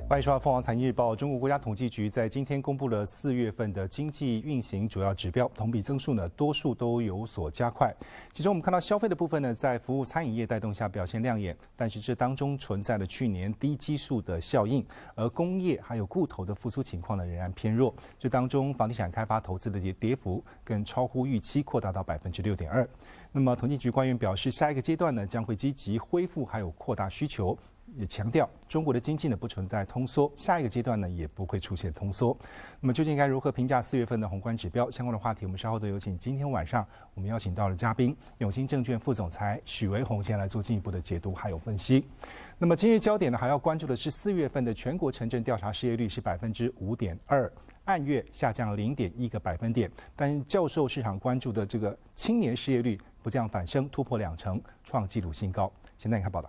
欢迎收看《凤凰财经日报》。中国国家统计局在今天公布了4月份的经济运行主要指标，同比增速呢多数都有所加快。其中我们看到消费的部分呢，在服务餐饮业带动下表现亮眼，但是这当中存在了去年低基数的效应，而工业还有固投的复苏情况呢仍然偏弱。这当中房地产开发投资的跌幅更超乎预期，扩大到6.2%。那么统计局官员表示，下一个阶段呢将会积极恢复还有扩大需求。也强调，中国的经济呢不存在通缩，下一个阶段呢也不会出现通缩。那么究竟该如何评价4月份的宏观指标？相关的话题，我们稍后都有请今天晚上我们邀请到了嘉宾，永兴证券副总裁许维宏先来做进一步的解读还有分析。那么今日焦点呢还要关注的是4月份的全国城镇调查失业率是5.2%。按月下降0.1个百分点，但较受市场关注的这个青年失业率不降反升，突破2成，创纪录新高。现在看报道。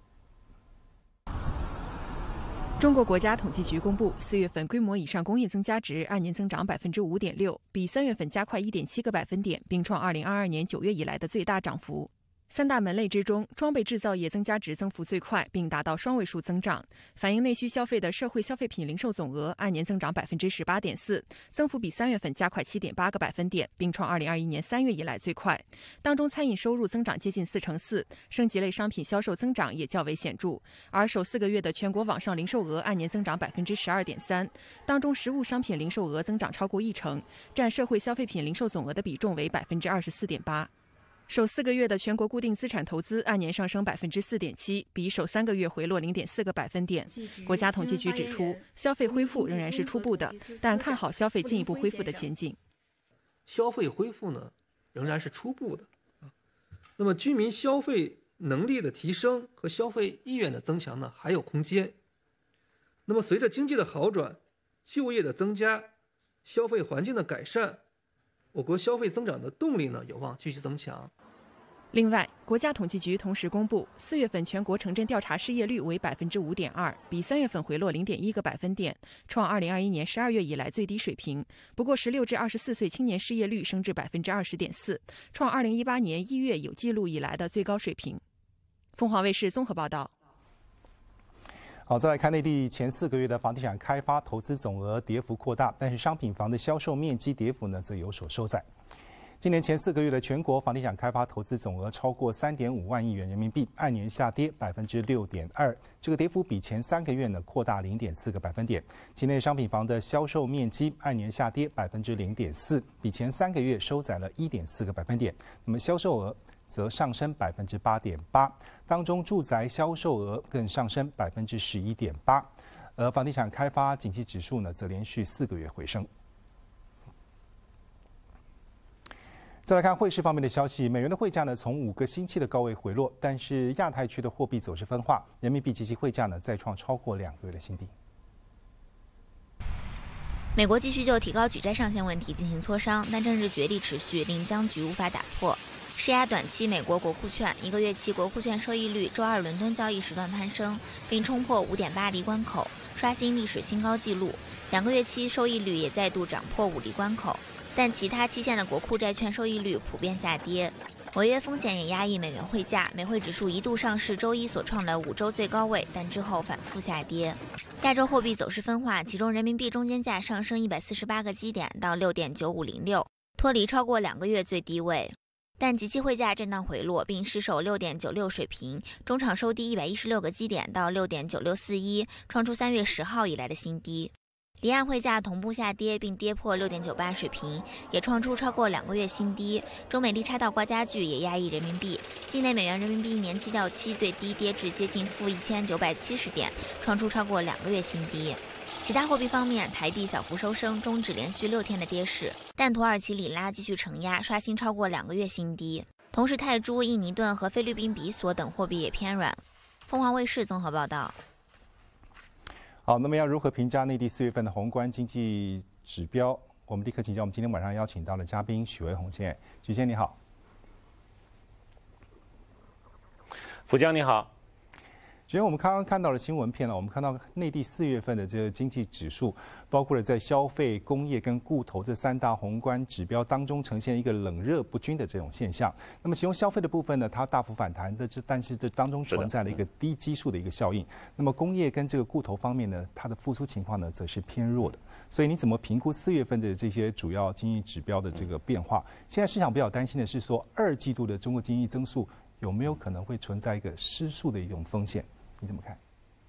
中国国家统计局公布，4月份规模以上工业增加值按年增长5.6%，比3月份加快1.7个百分点，并创2022年9月以来的最大涨幅。三大门类之中，装备制造业增加值增幅最快，并达到双位数增长。反映内需消费的社会消费品零售总额按年增长18.4%，增幅比3月份加快7.8个百分点，并创2021年3月以来最快。当中，餐饮收入增长接近4.4%，升级类商品销售增长也较为显著。而首4个月的全国网上零售额按年增长12.3%，当中实物商品零售额增长超过1成，占社会消费品零售总额的比重为24.8%。首4个月的全国固定资产投资按年上升4.7%，比首3个月回落0.4个百分点。国家统计局指出，消费恢复仍然是初步的，但看好消费进一步恢复的前景。 消费恢复呢，仍然是初步的。那么居民消费能力的提升和消费意愿的增强呢，还有空间。那么随着经济的好转、就业的增加、消费环境的改善，我国消费增长的动力呢有望继续增强。 另外，国家统计局同时公布，4月份全国城镇调查失业率为5.2%，比3月份回落0.1个百分点，创2021年12月以来最低水平。不过，16至24岁青年失业率升至20.4%，创2018年1月有记录以来的最高水平。凤凰卫视综合报道。 好，再来看内地前4个月的房地产开发投资总额跌幅扩大，但是商品房的销售面积跌幅呢则有所收窄。今年前4个月的全国房地产开发投资总额超过3.5万亿元人民币，按年下跌6.2%，这个跌幅比前3个月呢扩大0.4个百分点。期内商品房的销售面积按年下跌0.4%，比前3个月收窄了1.4个百分点。那么销售额则上升8.8%，当中住宅销售额更上升11.8%，而房地产开发景气指数呢则连续4个月回升。再来看汇市方面的消息，美元的汇价呢从5个星期的高位回落，但是亚太区的货币走势分化，人民币及其汇价呢再创超过2个月的新低。 美国继续就提高举债上限问题进行磋商，但政治角力持续，令僵局无法打破。施压短期美国国库券1个月期国库券收益率周二伦敦交易时段攀升，并冲破5.8厘关口，刷新历史新高纪录。2个月期收益率也再度涨破5厘关口。但其他期限的国库债券收益率普遍下跌，违约风险也压抑美元汇价，美汇指数一度上市周一所创的5周最高位，但之后反复下跌。亚洲货币走势分化，其中人民币中间价上升148个基点到6.9506，脱离超过2个月最低位。但即期汇价震荡回落，并失守6.96水平，中场收低116个基点到6.9641，创出3月10号以来的新低。离岸汇价同步下跌，并跌破6.98水平，也创出超过2个月新低。中美利差倒挂加剧，也压抑人民币。境内美元人民币年期掉期最低跌至接近-1970点，创出超过2个月新低。其他货币方面，台币小幅收升，终止连续6天的跌势，但土耳其里拉继续承压，刷新超过2个月新低。同时，泰铢、印尼盾和菲律宾比索等货币也偏软。凤凰卫视综合报道。 好，那么要如何评价内地4月份的宏观经济指标？我们立刻请教我们今天晚上邀请到的嘉宾许维宏先生。许先生你好。 福江你好。 首先，我们刚刚看到了新闻片了，我们看到内地4月份的这个经济指数，包括了在消费、工业跟固投这3大宏观指标当中，呈现一个冷热不均的这种现象。那么，其中消费的部分呢，它大幅反弹的，但是这当中存在了一个低基数的一个效应。那么，工业跟这个固投方面呢，它的复苏情况呢，则是偏弱的。所以，你怎么评估4月份的这些主要经济指标的这个变化？现在市场比较担心的是说，2季度的中国经济增速有没有可能会存在一个失速的一种风险？你怎么看？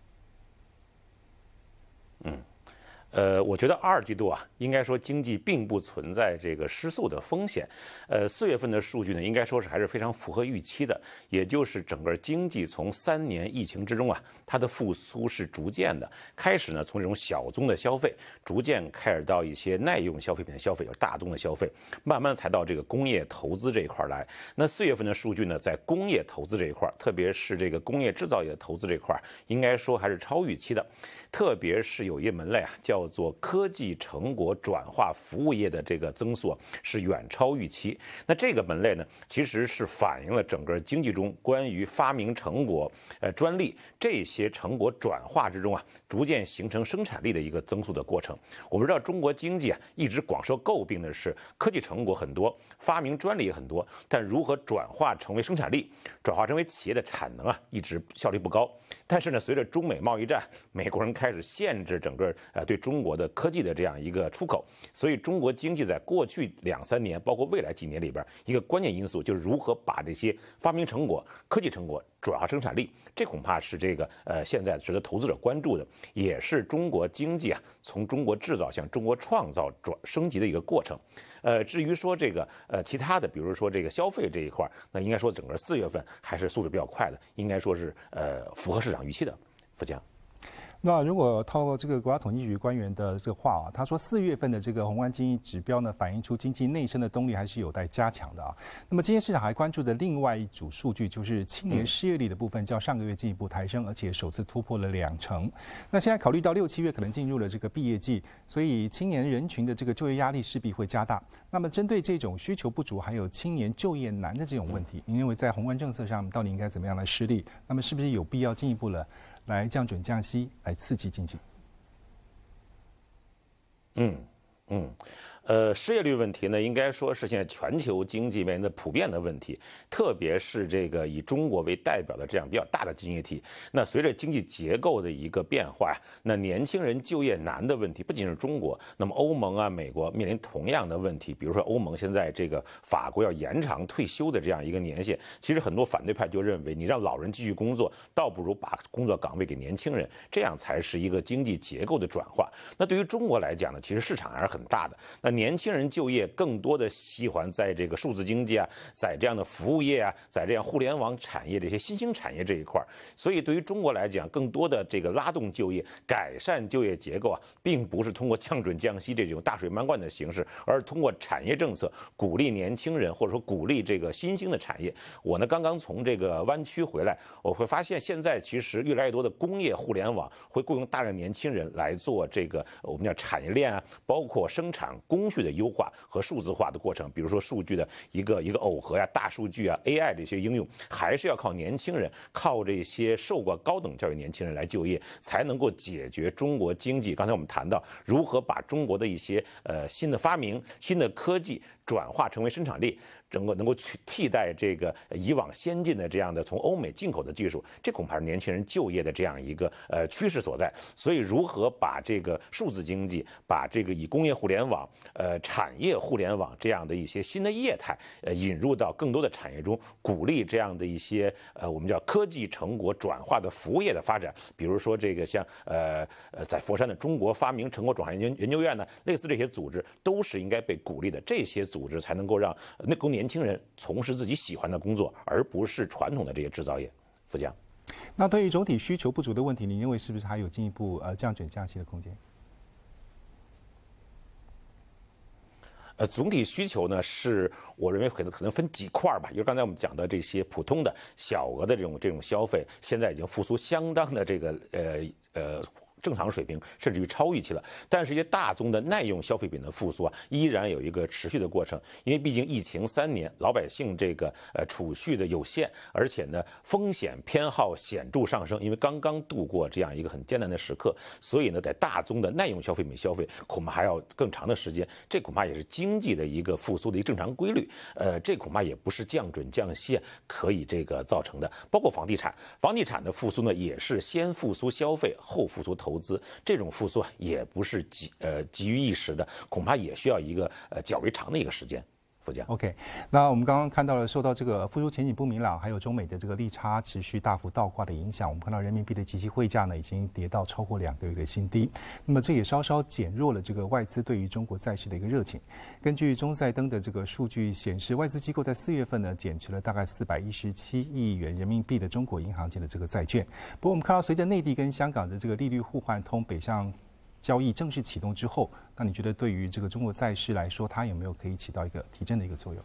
我觉得2季度啊，应该说经济并不存在这个失速的风险。4月份的数据呢，应该说是还是非常符合预期的，也就是整个经济从3年疫情之中啊，它的复苏是逐渐的开始呢，从这种小宗的消费，逐渐开始到一些耐用消费品的消费，有大宗的消费，慢慢才到这个工业投资这一块来。那4月份的数据呢，在工业投资这一块，特别是这个工业制造业投资这块，应该说还是超预期的。特别是有一门类啊，叫做科技成果转化服务业的这个增速是远超预期。那这个门类呢，其实是反映了整个经济中关于发明成果、专利这些成果转化之中啊，逐渐形成生产力的一个增速的过程。我们知道中国经济啊，一直广受诟病的是科技成果很多，发明专利也很多，但如何转化成为生产力，转化成为企业的产能啊，一直效率不高。但是呢，随着中美贸易战，美国人开始限制整个对中国的科技的这样一个出口，所以中国经济在过去2-3年，包括未来几年里边，一个关键因素就是如何把这些发明成果、科技成果转化生产力。这恐怕是这个现在值得投资者关注的，也是中国经济啊从中国制造向中国创造升级的一个过程。至于说这个其他的，比如说这个消费这一块，那应该说整个4月份还是速度比较快的，应该说是符合市场预期的。富江。 那如果透过这个国家统计局官员的这个话啊，他说4月份的这个宏观经济指标呢，反映出经济内生的动力还是有待加强的啊。那么今天市场还关注的另外一组数据，就是青年失业率的部分，较上个月进一步抬升，而且首次突破了2成。那现在考虑到6、7月可能进入了这个毕业季，所以青年人群的这个就业压力势必会加大。那么针对这种需求不足，还有青年就业难的这种问题，您认为在宏观政策上到底应该怎么样来施力？那么是不是有必要进一步了来降准降息，来刺激经济？ 失业率问题呢，应该说是现在全球经济面临的普遍的问题，特别是这个以中国为代表的这样比较大的经济体。那随着经济结构的一个变化，那年轻人就业难的问题不仅是中国，那么欧盟啊、美国面临同样的问题。比如说欧盟现在这个法国要延长退休的这样一个年限，其实很多反对派就认为，你让老人继续工作，倒不如把工作岗位给年轻人，这样才是一个经济结构的转化。那对于中国来讲呢，其实市场还是很大的。那年轻人就业更多的喜欢在这个数字经济啊，在这样的服务业啊，在这样互联网产业这些新兴产业这一块，所以对于中国来讲，更多的这个拉动就业、改善就业结构啊，并不是通过降准降息这种大水漫灌的形式，而是通过产业政策鼓励年轻人，或者说鼓励这个新兴的产业。我呢刚刚从这个湾区回来，我会发现现在其实越来越多的工业互联网会雇佣大量年轻人来做这个我们叫产业链啊，包括生产工序的优化和数字化的过程，比如说数据的一个耦合呀、大数据啊、AI 这些应用，还是要靠年轻人，靠这些受过高等教育年轻人来就业，才能够解决中国经济。刚才我们谈到如何把中国的一些新的发明、新的科技转化成为生产力，能够去替代这个以往先进的这样的从欧美进口的技术，这恐怕是年轻人就业的这样一个趋势所在。所以如何把这个数字经济，把这个以工业互联网、产业互联网这样的一些新的业态引入到更多的产业中，鼓励这样的一些我们叫科技成果转化的服务业的发展。比如说这个像在佛山的中国发明成果转化研究院呢，类似这些组织都是应该被鼓励的。这些组织才能够让年轻人从事自己喜欢的工作，而不是传统的这些制造业。富江， 那对于总体需求不足的问题，你认为是不是还有进一步降准降息的空间？ 总体需求呢，是我认为可能分几块吧。就是刚才我们讲的这些普通的小额的这种消费，现在已经复苏相当的这个正常水平，甚至于超预期了。但是一些大宗的耐用消费品的复苏依然有一个持续的过程，因为毕竟疫情3年，老百姓这个储蓄的有限，而且呢风险偏好显著上升，因为刚刚度过这样一个很艰难的时刻，所以呢在大宗的耐用消费品消费恐怕还要更长的时间，这恐怕也是经济的一个复苏的一个正常规律。这恐怕也不是降准降息可以这个造成的。包括房地产的复苏呢，也是先复苏消费后复苏投资，这种复苏也不是急于一时的，恐怕也需要一个较为长的一个时间。 OK， 那我们刚刚看到了，受到这个复苏前景不明朗，还有中美的这个利差持续大幅倒挂的影响，我们看到人民币的即期汇价呢已经跌到超过2个月的新低。那么这也稍稍减弱了这个外资对于中国债市的一个热情。根据中债登的这个数据显示，外资机构在4月份呢减持了大概417亿元人民币的中国银行间的这个债券。不过我们看到，随着内地跟香港的这个利率互换通北向交易正式启动之后，那你觉得对于这个中国债市来说，它有没有可以起到一个提振的一个作用？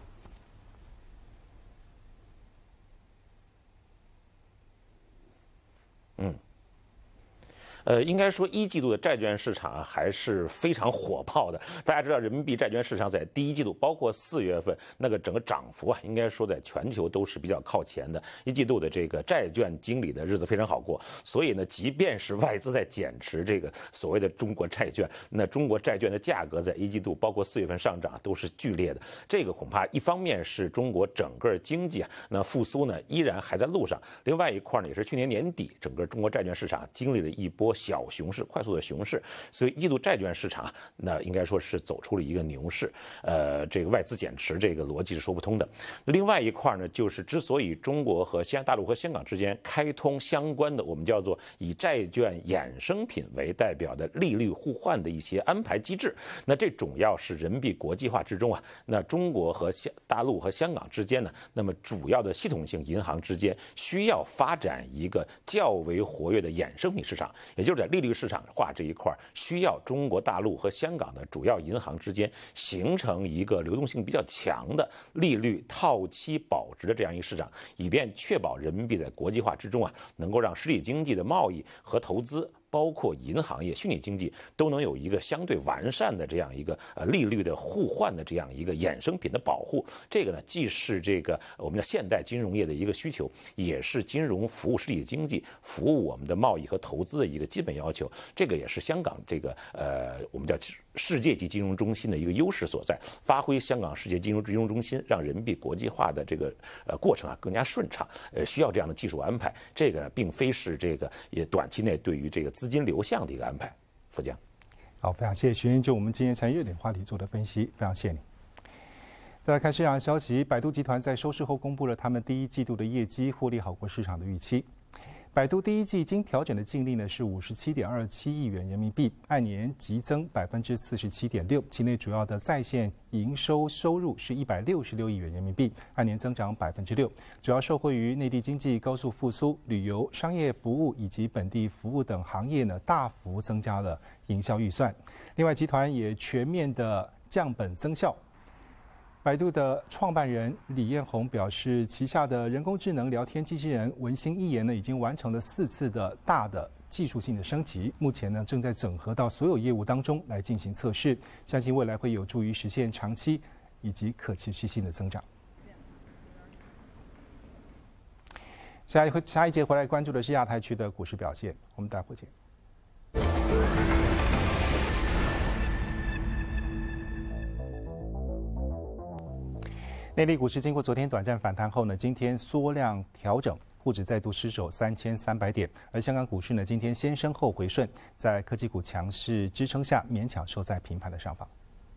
应该说1季度的债券市场还是非常火爆的。大家知道，人民币债券市场在第1季度，包括4月份那个整个涨幅应该说在全球都是比较靠前的。1季度的这个债券经理的日子非常好过，所以呢，即便是外资在减持这个所谓的中国债券，那中国债券的价格在1季度，包括4月份上涨都是剧烈的。这个恐怕一方面是中国整个经济那复苏呢依然还在路上，另外一块呢也是去年年底整个中国债券市场经历了一波小熊市，快速的熊市，所以1季度债券市场那应该说是走出了一个牛市。这个外资减持这个逻辑是说不通的。另外一块呢，就是之所以中国和大陆和香港之间开通相关的我们叫做以债券衍生品为代表的利率互换的一些安排机制，那这主要是人民币国际化之中那中国和大陆和香港之间呢，那么主要的系统性银行之间需要发展一个较为活跃的衍生品市场，也就是在利率市场化这一块需要中国大陆和香港的主要银行之间形成一个流动性比较强的利率套期保值的这样一个市场，以便确保人民币在国际化之中能够让实体经济的贸易和投资，包括银行业、虚拟经济都能有一个相对完善的这样一个利率的互换的这样一个衍生品的保护。这个呢，既是这个我们的现代金融业的一个需求，也是金融服务实体经济服务我们的贸易和投资的一个基本要求。这个也是香港这个我们叫世界级金融中心的一个优势所在，发挥香港世界金融中心，让人民币国际化的这个过程更加顺畅。需要这样的技术安排，这个并非是这个也短期内对于这个资金流向的一个安排。富江， 好，非常谢谢徐英就我们今天产业热点话题做的分析，非常谢谢你。再来看市场消息，百度集团在收市后公布了他们第1季度的业绩，获利好过市场的预期。百度第1季经调整的净利呢是57.27亿元人民币，按年急增47.6%，期内主要的在线营收入是166亿元人民币，按年增长6%，主要受惠于内地经济高速复苏，旅游、商业服务以及本地服务等行业呢大幅增加了营销预算。另外，集团也全面的降本增效。百度的创办人李彦宏表示，旗下的人工智能聊天机器人文心一言呢，已经完成了4次的大的技术性的升级，目前呢正在整合到所有业务当中来进行测试，相信未来会有助于实现长期以及可持续性的增长。下一节回来关注的是亚太区的股市表现，我们待会见。内地股市经过昨天短暂反弹后呢，今天缩量调整，沪指再度失守3300点，而香港股市呢，今天先升后回顺，在科技股强势支撑下，勉强收在平盘的上方。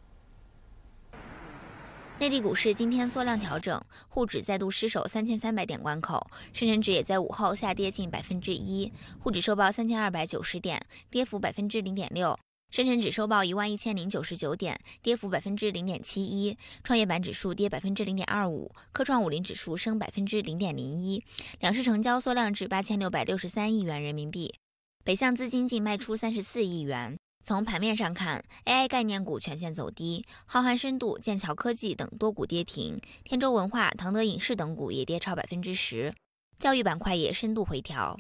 内地股市今天缩量调整，沪指再度失守3300点关口，深成指也在午后下跌近1%，沪指收报3290点，跌幅0.6%。深成指收报11099点，跌幅0.71%，创业板指数跌0.25%，科创50指数升0.01%，两市成交缩量至8663亿元人民币，北向资金净卖出34亿元。从盘面上看 ，AI 概念股全线走低，浩瀚深度、剑桥科技等多股跌停，天舟文化、唐德影视等股也跌超10%，教育板块也深度回调。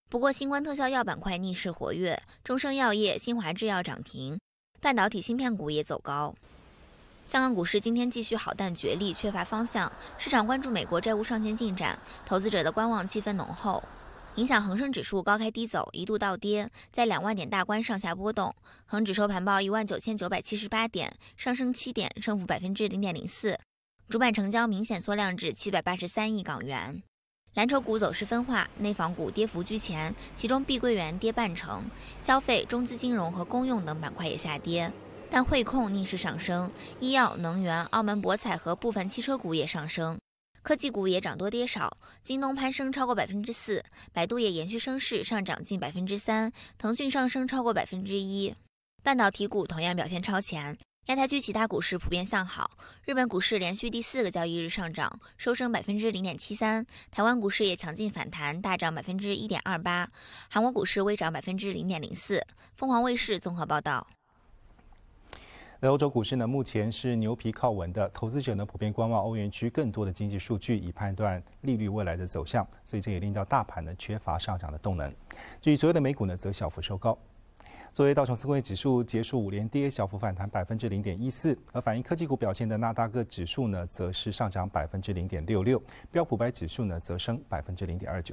不过，新冠特效药板块逆势活跃，中生药业、新华制药涨停，半导体芯片股也走高。香港股市今天继续好淡角力，缺乏方向，市场关注美国债务上限进展，投资者的观望气氛浓厚，影响恒生指数高开低走，一度倒跌，在2万点大关上下波动。恒指收盘报19978点，上升7点，升幅0.04%，主板成交明显缩量至783亿港元。蓝筹股走势分化，内房股跌幅居前，其中碧桂园跌半成，消费、中资金融和公用等板块也下跌，但汇控逆势上升，医药、能源、澳门博彩和部分汽车股也上升，科技股也涨多跌少，京东攀升超过4%，百度也延续升势，上涨近3%，腾讯上升超过1%，半导体股同样表现超前。亚太区其他股市普遍向好，日本股市连续第4个交易日上涨，收升0.73%，台湾股市也强劲反弹，大涨1.28%，韩国股市微涨0.04%。凤凰卫视综合报道。 欧洲股市呢，目前是牛皮靠稳的，投资者呢普遍观望欧元区更多的经济数据，以判断利率未来的走向，所以这也令到大盘呢缺乏上涨的动能。至于所有的美股呢，则小幅收高。作为道琼斯工业指数结束5连跌，小幅反弹0.14%，而反映科技股表现的纳斯达克指数呢，则是上涨0.66%，标普500指数呢，则升0.29%。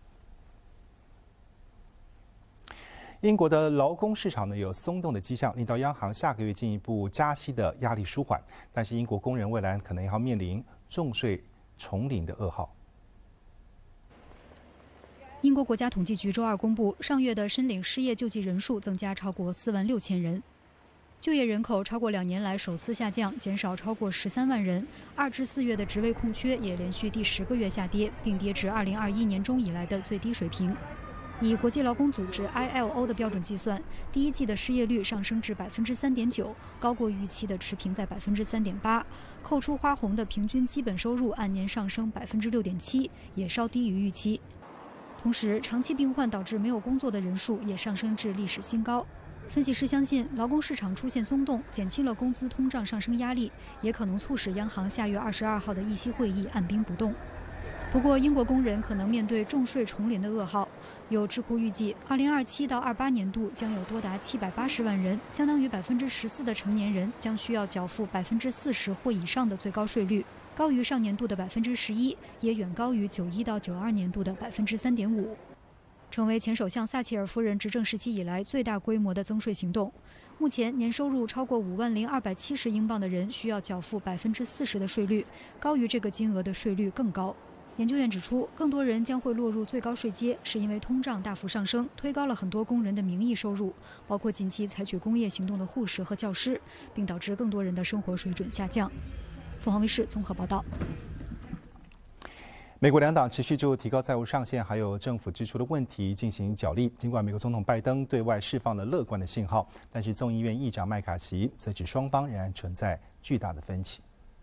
英国的劳工市场呢有松动的迹象，令到央行下个月进一步加息的压力舒缓，但是英国工人未来可能要面临重税重临的噩耗。 英国国家统计局周二公布，上月的申领失业救济人数增加超过4万6千人，就业人口超过2年来首次下降，减少超过13万人。2至4月的职位空缺也连续第10个月下跌，并跌至2021年中以来的最低水平。以国际劳工组织 ILO 的标准计算，第一季的失业率上升至3.9%，高过预期的持平在3.8%。扣除花红的平均基本收入按年上升6.7%，也稍低于预期。同时，长期病患导致没有工作的人数也上升至历史新高。分析师相信，劳工市场出现松动，减轻了工资通胀上升压力，也可能促使央行下月22号的议息会议按兵不动。不过，英国工人可能面对重税重临的噩耗。有智库预计，2027到28年度将有多达780万人，相当于14%的成年人将需要缴付40%或以上的最高税率，高于上年度的11%，也远高于91到92年度的3.5%，成为前首相撒切尔夫人执政时期以来最大规模的增税行动。目前，年收入超过50270英镑的人需要缴付40%的税率，高于这个金额的税率更高。研究院指出，更多人将会落入最高税阶，是因为通胀大幅上升，推高了很多工人的名义收入，包括近期采取工业行动的护士和教师，并导致更多人的生活水准下降。凤凰卫视综合报道。 美国两党持续就提高债务上限还有政府支出的问题进行角力。尽管美国总统拜登对外释放了乐观的信号，但是众议院议长麦卡锡则指双方仍然存在巨大的分歧。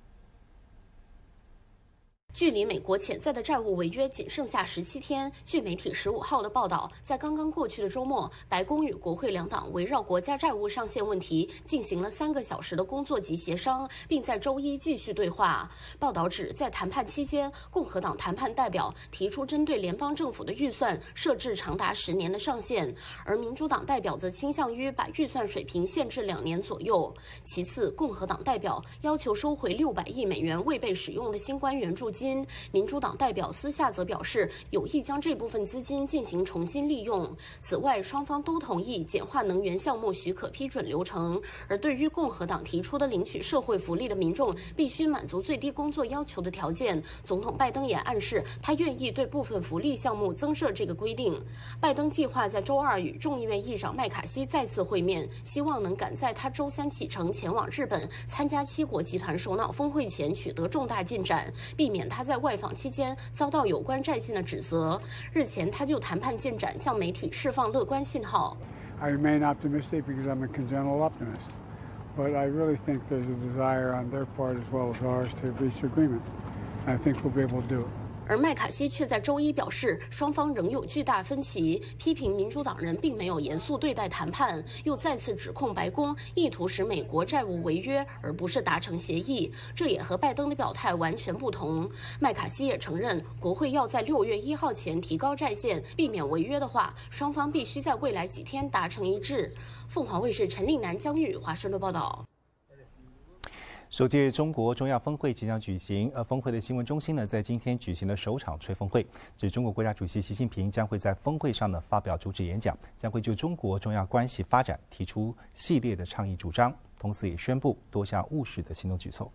距离美国潜在的债务违约仅剩下17天。据媒体15号的报道，在刚刚过去的周末，白宫与国会两党围绕国家债务上限问题进行了3个小时的工作及协商，并在周一继续对话。报道指，在谈判期间，共和党谈判代表提出针对联邦政府的预算设置长达10年的上限，而民主党代表则倾向于把预算水平限制2年左右。其次，共和党代表要求收回600亿美元未被使用的新冠援助金。民主党代表私下则表示有意将这部分资金进行重新利用。此外，双方都同意简化能源项目许可批准流程，而对于共和党提出的领取社会福利的民众必须满足最低工作要求的条件，总统拜登也暗示他愿意对部分福利项目增设这个规定。拜登计划在周二与众议院议长麦卡锡再次会面，希望能赶在他周三启程前往日本参加7国集团首脑峰会前取得重大进展，避免他在外访期间遭到有关战线的指责。日前，他就谈判进展向媒体释放乐观信号。 I remain optimistic because I'm a congenital optimist, but I really think there's a desire on their part as well as ours to reach agreement. I think we'll be able to do it. 而麦卡锡却在周一表示，双方仍有巨大分歧，批评民主党人并没有严肃对待谈判，又再次指控白宫意图使美国债务违约，而不是达成协议。这也和拜登的表态完全不同。麦卡锡也承认，国会要在6月1号前提高债限，避免违约的话，双方必须在未来几天达成一致。凤凰卫视陈丽楠、江玉华盛顿报道。 首届中国中亚峰会即将举行，而峰会的新闻中心呢，在今天举行了首场吹风会，指中国国家主席习近平将会在峰会上呢发表主旨演讲，将会就中国中亚关系发展提出系列的倡议主张，同时也宣布多项务实的行动举措。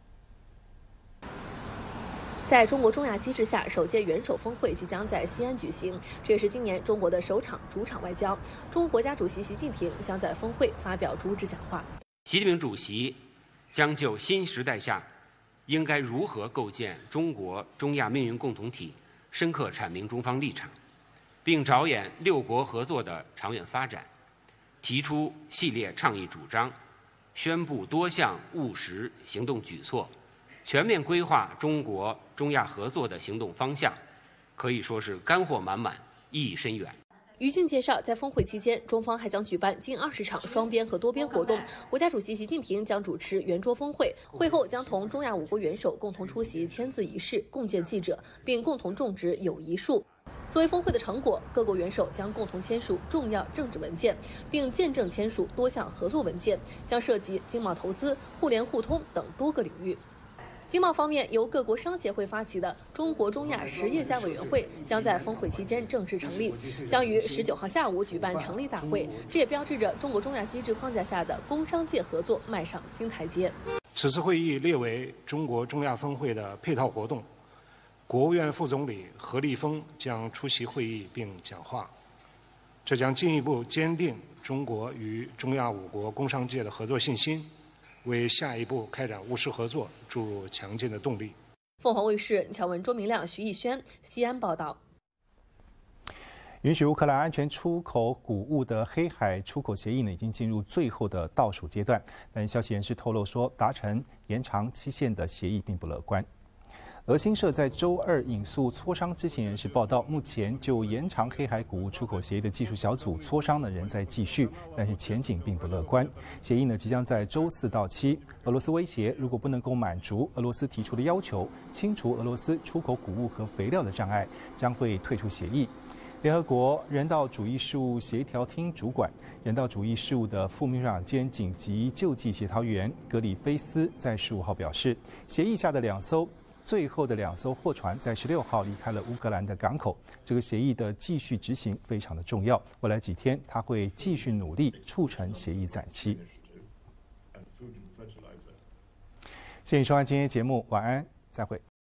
在中国中亚机制下，首届元首峰会即将在西安举行，这也是今年中国的首场主场外交。中国国家主席习近平将在峰会发表主旨讲话。 习近平主席将就新时代下应该如何构建中国中亚命运共同体，深刻阐明中方立场，并着眼6国合作的长远发展，提出系列倡议主张，宣布多项务实行动举措，全面规划中国中亚合作的行动方向，可以说是干货满满，意义深远。 于俊介绍，在峰会期间，中方还将举办近20场双边和多边活动。国家主席习近平将主持圆桌峰会，会后将同中亚5国元首共同出席签字仪式，共见记者，并共同种植友谊树。作为峰会的成果，各国元首将共同签署重要政治文件，并见证签署多项合作文件，将涉及经贸投资、互联互通等多个领域。经贸方面，由各国商协会发起的中国中亚10业家委员会将在峰会期间正式成立，将于19号下午举办成立大会。这也标志着中国中亚机制框架下的工商界合作迈上新台阶。 此次会议列为中国中亚峰会的配套活动，国务院副总理何立峰将出席会议并讲话，这将进一步坚定中国与中亚5国工商界的合作信心，为下一步开展务实合作注入强劲的动力。 凤凰卫视乔文、周明亮、徐艺轩西安报道。 允许乌克兰安全出口谷物的黑海出口协议呢，已经进入最后的倒数阶段。但消息人士透露说，达成延长期限的协议并不乐观。俄新社在周二引述磋商知情人士报道，目前就延长黑海谷物出口协议的技术小组磋商呢仍在继续，但是前景并不乐观。协议呢即将在周4到期。俄罗斯威胁，如果不能够满足俄罗斯提出的要求，清除俄罗斯出口谷物和肥料的障碍，将会退出协议。联合国人道主义事务协调厅主管、人道主义事务的副秘书长兼紧急救济协调员格里菲斯在15号表示，协议下的最后的2艘货船在16号离开了乌克兰的港口。这个协议的继续执行非常的重要。未来几天，他会继续努力促成协议展期。谢谢收看今天节目，晚安，再会。